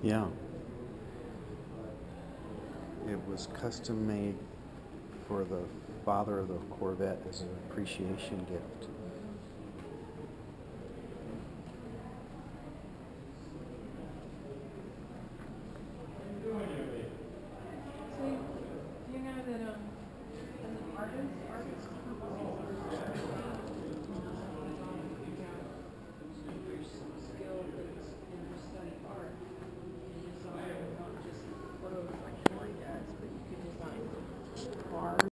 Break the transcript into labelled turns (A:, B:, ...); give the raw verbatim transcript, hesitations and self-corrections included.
A: Yeah. It was custom made for the father of the Corvette as an appreciation gift.